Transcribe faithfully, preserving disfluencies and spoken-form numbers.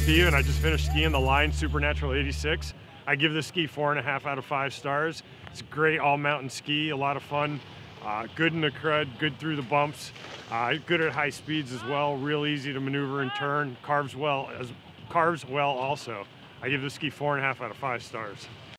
Steve, and I just finished skiing the Line Supernatural eighty-six. I give this ski four and a half out of five stars. It's a great all-mountain ski, a lot of fun, uh, good in the crud, good through the bumps, uh, good at high speeds as well, real easy to maneuver and turn, carves well, as carves well also. I give this ski four and a half out of five stars.